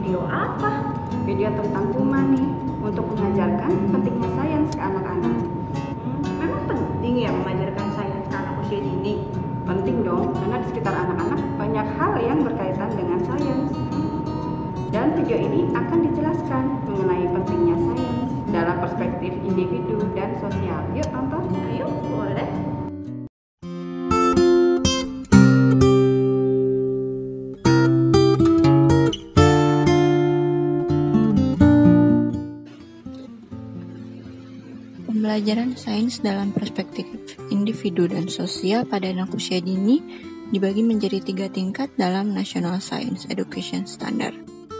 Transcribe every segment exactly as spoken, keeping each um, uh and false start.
video apa? Video tentang Kumani untuk mengajarkan pentingnya sains ke anak-anak. Hmm, memang penting ya mengajarkan sains ke anak usia dini? Penting dong, karena di sekitar anak-anak banyak hal yang berkaitan dengan sains. Dan video ini akan dijelaskan mengenai pentingnya sains dalam perspektif individu dan sosial. Yuk tonton, ayo, boleh. Pembelajaran sains dalam perspektif individu dan sosial pada anak usia dini dibagi menjadi tiga tingkat dalam National Science Education Standard.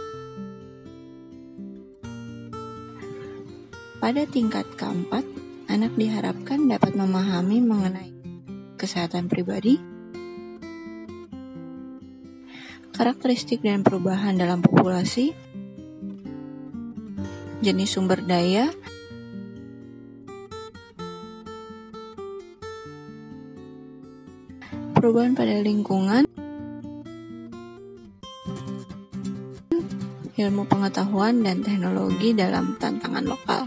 Pada tingkat keempat, anak diharapkan dapat memahami mengenai kesehatan pribadi, karakteristik dan perubahan dalam populasi, jenis sumber daya, perubahan pada lingkungan, ilmu pengetahuan dan teknologi dalam tantangan lokal.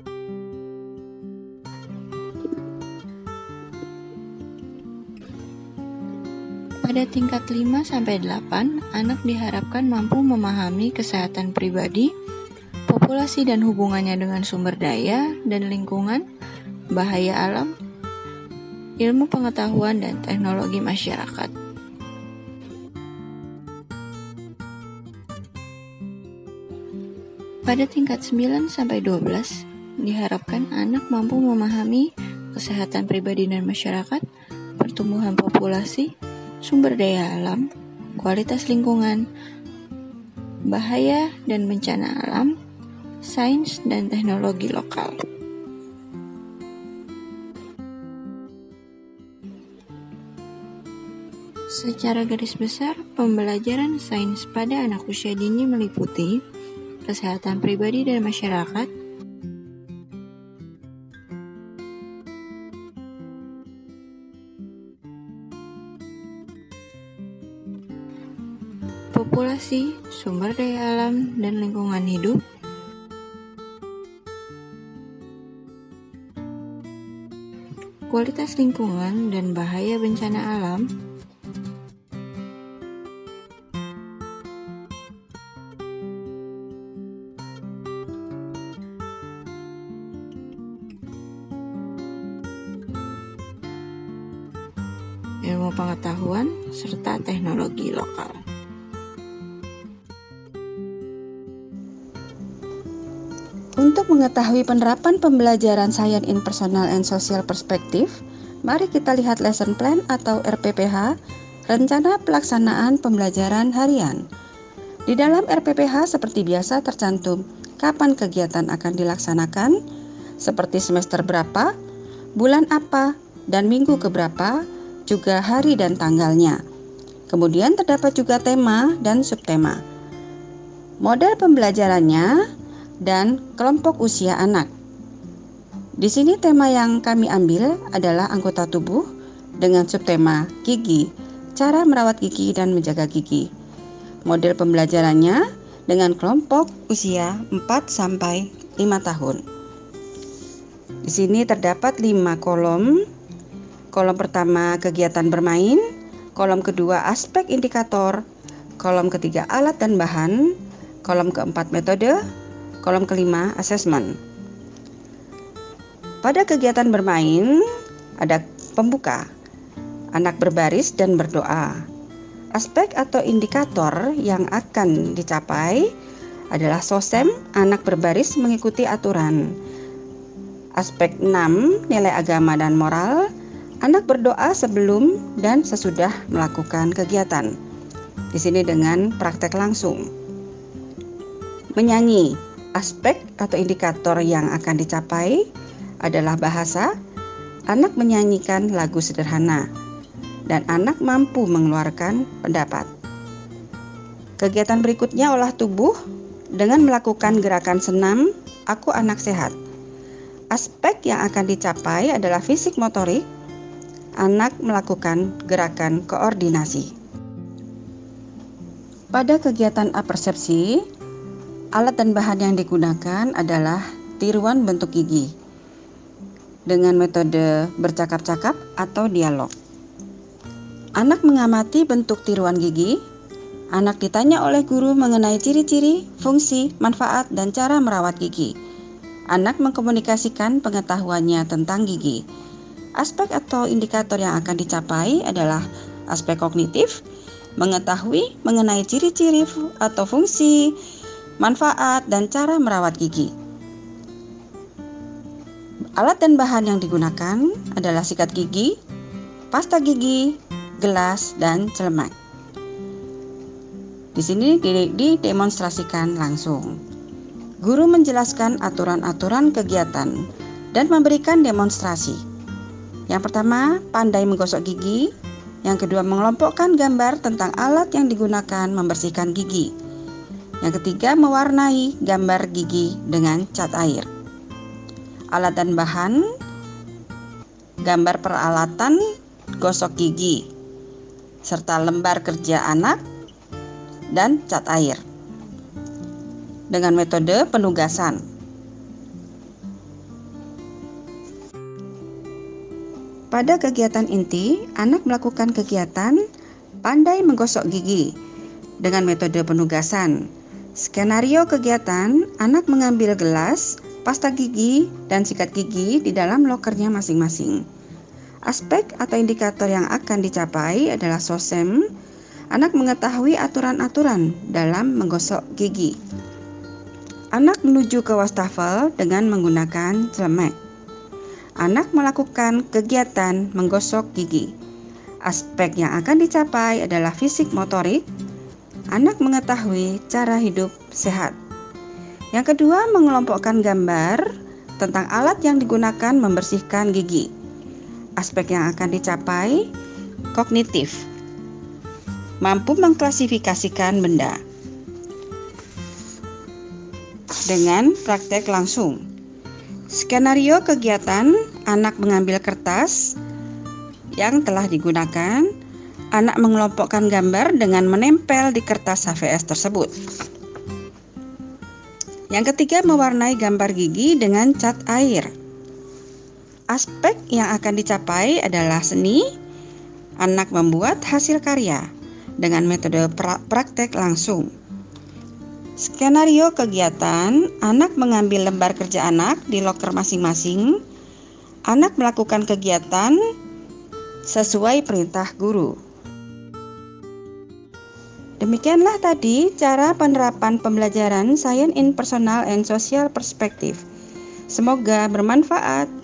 Pada tingkat lima sampai delapan, anak diharapkan mampu memahami kesehatan pribadi, populasi dan hubungannya dengan sumber daya dan lingkungan, bahaya alam, ilmu pengetahuan dan teknologi masyarakat. Pada tingkat sembilan sampai dua belas, diharapkan anak mampu memahami kesehatan pribadi dan masyarakat, pertumbuhan populasi, sumber daya alam, kualitas lingkungan, bahaya dan bencana alam, sains dan teknologi lokal. Secara garis besar, pembelajaran sains pada anak usia dini meliputi kesehatan pribadi dan masyarakat, populasi, sumber daya alam, dan lingkungan hidup, kualitas lingkungan dan bahaya bencana alam, ilmu pengetahuan, serta teknologi lokal. Untuk mengetahui penerapan pembelajaran Science in Personal and Social Perspective, mari kita lihat lesson plan atau R P P H, rencana pelaksanaan pembelajaran harian. Di dalam R P P H seperti biasa tercantum kapan kegiatan akan dilaksanakan, seperti semester berapa, bulan apa, dan minggu keberapa, juga hari dan tanggalnya. Kemudian terdapat juga tema dan subtema, model pembelajarannya, dan kelompok usia anak. Di sini tema yang kami ambil adalah anggota tubuh dengan subtema gigi, cara merawat gigi dan menjaga gigi. Model pembelajarannya dengan kelompok usia empat sampai lima tahun. Di sini terdapat lima kolom. Kolom pertama kegiatan bermain, kolom kedua aspek indikator, kolom ketiga alat dan bahan, kolom keempat metode, kolom kelima asesmen. Pada kegiatan bermain ada pembuka, anak berbaris dan berdoa. Aspek atau indikator yang akan dicapai adalah sosem, anak berbaris mengikuti aturan. Aspek enam, nilai agama dan moral, anak berdoa sebelum dan sesudah melakukan kegiatan. Di sini dengan praktek langsung. Menyanyi, aspek atau indikator yang akan dicapai adalah bahasa, anak menyanyikan lagu sederhana, dan anak mampu mengeluarkan pendapat. Kegiatan berikutnya olah tubuh dengan melakukan gerakan senam, aku anak sehat. Aspek yang akan dicapai adalah fisik motorik, anak melakukan gerakan koordinasi. Pada kegiatan apersepsi, Alat dan bahan yang digunakan adalah tiruan bentuk gigi dengan metode bercakap-cakap atau dialog. Anak mengamati bentuk tiruan gigi. Anak ditanya oleh guru mengenai ciri-ciri, fungsi, manfaat, dan cara merawat gigi. Anak mengkomunikasikan pengetahuannya tentang gigi. Aspek atau indikator yang akan dicapai adalah aspek kognitif, mengetahui mengenai ciri-ciri atau fungsi, manfaat, dan cara merawat gigi. Alat dan bahan yang digunakan adalah sikat gigi, pasta gigi, gelas, dan celemek. Di sini didemonstrasikan langsung. Guru menjelaskan aturan-aturan kegiatan dan memberikan demonstrasi. Yang pertama, pandai menggosok gigi. Yang kedua, mengelompokkan gambar tentang alat yang digunakan membersihkan gigi. Yang ketiga, mewarnai gambar gigi dengan cat air. Alat dan bahan, gambar peralatan gosok gigi, serta lembar kerja anak, dan cat air. Dengan metode penugasan. Pada kegiatan inti, anak melakukan kegiatan pandai menggosok gigi dengan metode penugasan. Skenario kegiatan, anak mengambil gelas, pasta gigi, dan sikat gigi di dalam lokernya masing-masing. Aspek atau indikator yang akan dicapai adalah SOSEM. Anak mengetahui aturan-aturan dalam menggosok gigi. Anak menuju ke wastafel dengan menggunakan celemek. Anak melakukan kegiatan menggosok gigi. Aspek yang akan dicapai adalah fisik motorik. Anak mengetahui cara hidup sehat. Yang kedua, mengelompokkan gambar tentang alat yang digunakan membersihkan gigi. Aspek yang akan dicapai kognitif. Mampu mengklasifikasikan benda. Dengan praktek langsung. Skenario kegiatan, anak mengambil kertas yang telah digunakan. Anak mengelompokkan gambar dengan menempel di kertas H V S tersebut. Yang ketiga, mewarnai gambar gigi dengan cat air. Aspek yang akan dicapai adalah seni. Anak membuat hasil karya dengan metode pra- praktek langsung. Skenario kegiatan, anak mengambil lembar kerja anak di loker masing-masing. Anak melakukan kegiatan sesuai perintah guru. Demikianlah tadi cara penerapan pembelajaran Science in Personal and Social Perspective. Semoga bermanfaat.